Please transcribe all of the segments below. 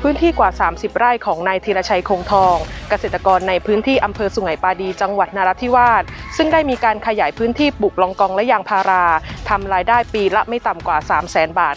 พื้นที่กว่า30ไร่ของนายธีรชัยคงทองเกษตรกรในพื้นที่อำเภอสุไหงปาดีจังหวัดนราธิวาสซึ่งได้มีการขยายพื้นที่ปลูกลองกองและยางพาราทำรายได้ปีละไม่ต่ำกว่า 300,000 บาท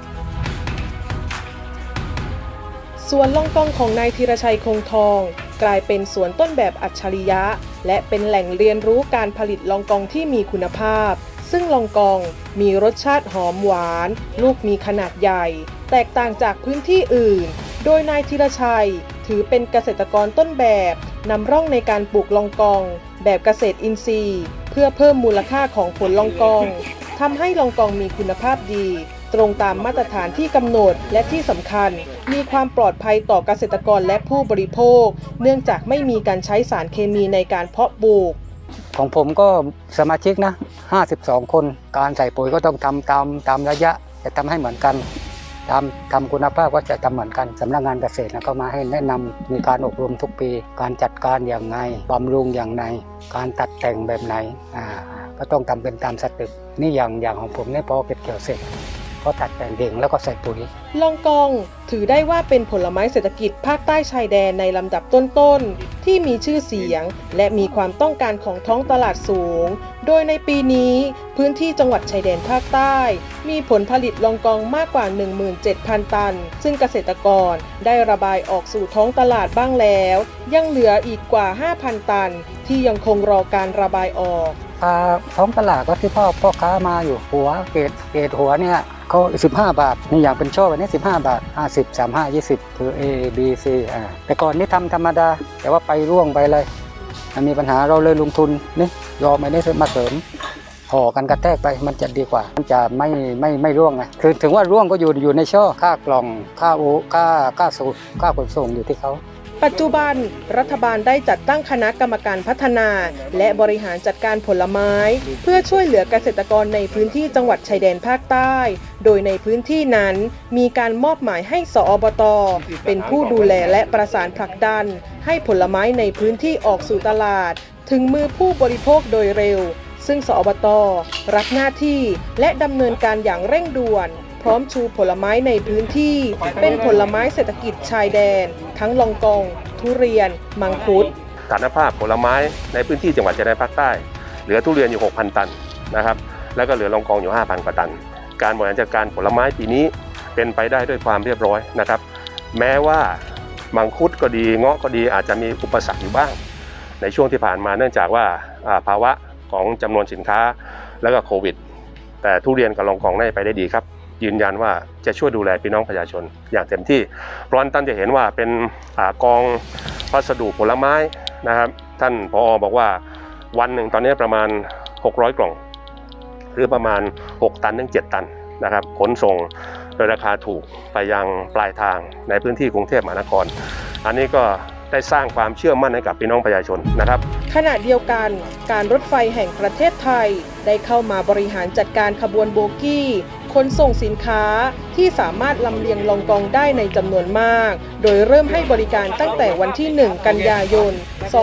สวนลองกองของนายธีรชัยคงทองกลายเป็นสวนต้นแบบอัจฉริยะและเป็นแหล่งเรียนรู้การผลิตลองกองที่มีคุณภาพซึ่งลองกองมีรสชาติหอมหวานลูกมีขนาดใหญ่แตกต่างจากพื้นที่อื่นโดยนายธีรชัยถือเป็นเกษตรกรต้นแบบนำร่องในการปลูกลองกองแบบเกษตรอินทรีย์เพื่อเพิ่มมูลค่าของผลลองกองทำให้ลองกองมีคุณภาพดีตรงตามมาตรฐานที่กำหนดและที่สำคัญมีความปลอดภัยต่อเกษตรกรและผู้บริโภคเนื่องจากไม่มีการใช้สารเคมีในการเพาะปลูกของผมก็สมาชิกนะ52คนการใส่ปุ๋ยก็ต้องทำตามระยะจะทำให้เหมือนกันทำคุณภาพก็จะทำเหมือนกันสำนักงานเกษตรก็มาให้แนะนำมีการอบรมทุกปีการจัดการอย่างไรบำรุงอย่างไรการตัดแต่งแบบไหนก็ต้องทำเป็นตามสเต็ปนี่อย่างของผมเนี่ยพอเก็บเกี่ยวเสร็จก็ตัดแต่งเองแล้วก็ใส่ปุ๋ยลองกองถือได้ว่าเป็นผลไม้เศรษฐกิจภาคใต้ชายแดนในลำดับต้นๆที่มีชื่อเสียงและมีความต้องการของท้องตลาดสูงโดยในปีนี้พื้นที่จังหวัดชายแดนภาคใต้มีผลผลิตลองกองมากกว่า 17,000 ตันซึ่งเกษตรกรได้ระบายออกสู่ท้องตลาดบ้างแล้วยังเหลืออีกกว่า 5,000 ตันที่ยังคงรอการระบายออกท้องตลาดก็ที่พ่อค้ามาอยู่หัวเกรดหัวเนี่ยเขา15 บาทนี่อย่างเป็นช่อแบบนี้15 บาท50 35 20คือ A B C แต่ก่อนนี่ทำธรรมดาแต่ว่าไปร่วงไปเลยมันมีปัญหาเราเลยลงทุนนี่ยอมไม่ได้มาเสริมห่อกันกระแทกไปมันจะดีกว่ามันจะไม่ร่วงไงคือถึงว่าร่วงก็อยู่ในช่อค่ากล่องค่าสูตรค่าขนส่งอยู่ที่เขาปัจจุบันรัฐบาลได้จัดตั้งคณะกรรมการพัฒนาและบริหารจัดการผลไม้เพื่อช่วยเหลือเกษตรกรในพื้นที่จังหวัดชายแดนภาคใต้โดยในพื้นที่นั้นมีการมอบหมายให้สอบต.เป็นผู้ดูแลและประสานผลักดันให้ผลไม้ในพื้นที่ออกสู่ตลาดถึงมือผู้บริโภคโดยเร็วซึ่งสอบต.รับหน้าที่และดำเนินการอย่างเร่งด่วนพร้อมชูผลไม้ในพื้นที่เป็นผลไม้เศรษฐกิจชายแดนทั้งลองกองทุเรียนมังคุดฐานภาพผลไม้ในพื้นที่จังหวัดชายแดนภาคใต้เหลือทุเรียนอยู่ 6,000 ตันนะครับแล้วก็เหลือลองกองอยู่ 5,000 กว่าตันการบริหารจัดการผลไม้ปีนี้เป็นไปได้ด้วยความเรียบร้อยนะครับแม้ว่ามังคุดก็ดีเงาะก็ดีอาจจะมีอุปสรรคอยู่บ้างในช่วงที่ผ่านมาเนื่องจากว่าภาวะของจำนวนสินค้าแล้วก็โควิดแต่ทุเรียนกับลองกองได้ไปได้ดีครับยืนยันว่าจะช่วยดูแลพี่น้องประชาชนอย่างเต็มที่เพราะฉะนั้นท่านจะเห็นว่าเป็นกองพัสดุผลไม้นะครับท่านผอ.บอกว่าวันหนึ่งตอนนี้ประมาณ600 กล่องหรือประมาณ6 ตันถึง 7 ตันนะครับขนส่งโดยราคาถูกไปยังปลายทางในพื้นที่กรุงเทพมหานครอันนี้ก็ได้สร้างความเชื่อมั่นให้กับพี่น้องประชาชนนะครับขณะเดียวกันการรถไฟแห่งประเทศไทยได้เข้ามาบริหารจัดการขบวนโบกี้ขนส่งสินค้าที่สามารถลำเลียงลองกองได้ในจำนวนมากโดยเริ่มให้บริการตั้งแต่วันที่ 1 กันยายน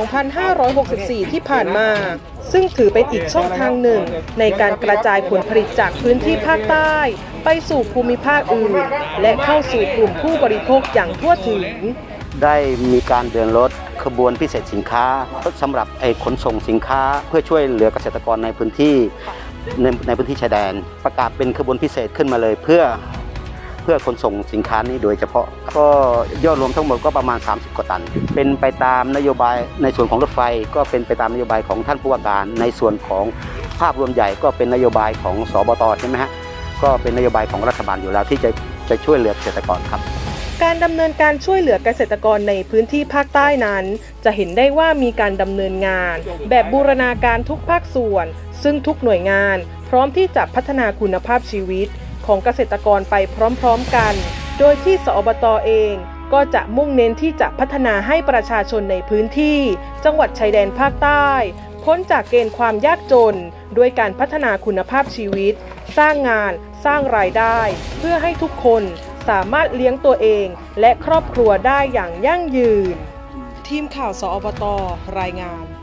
2564 ที่ผ่านมาซึ่งถือเป็นอีกช่องทางหนึ่งในการกระจายผลผลิตจากพื้นที่ภาคใต้ไปสู่ภูมิภาคอื่นและเข้าสู่กลุ่มผู้บริโภคอย่างทั่วถึงได้มีการเดินรถขบวนพิเศษสินค้าสำหรับขนส่งสินค้าเพื่อช่วยเหลือเกษตรกรในพื้นที่ชายแดนประกาศเป็นขบวนพิเศษขึ้นมาเลยเพื่อขนส่งสินค้านี้โดยเฉพาะก็ยอดรวมทั้งหมดก็ประมาณ30 กว่าตันเป็นไปตามนโยบายในส่วนของรถไฟก็เป็นไปตามนโยบายของท่านผู้ว่าการในส่วนของภาพรวมใหญ่ก็เป็นนโยบายของสบต.ใช่ไหมฮะก็เป็นนโยบายของรัฐบาลอยู่แล้วที่จะช่วยเหลือเกษตรกรครับการดำเนินการช่วยเหลือเกษตรกรในพื้นที่ภาคใต้นั้นจะเห็นได้ว่ามีการดำเนินงานแบบบูรณาการทุกภาคส่วนซึ่งทุกหน่วยงานพร้อมที่จะพัฒนาคุณภาพชีวิตของเกษตรกรไปพร้อมๆกันโดยที่สอบต.เองก็จะมุ่งเน้นที่จะพัฒนาให้ประชาชนในพื้นที่จังหวัดชายแดนภาคใต้พ้นจากเกณฑ์ความยากจนด้วยการพัฒนาคุณภาพชีวิตสร้างงานสร้างรายได้เพื่อให้ทุกคนสามารถเลี้ยงตัวเองและครอบครัวได้อย่างยั่งยืนทีมข่าวสอบต.รายงาน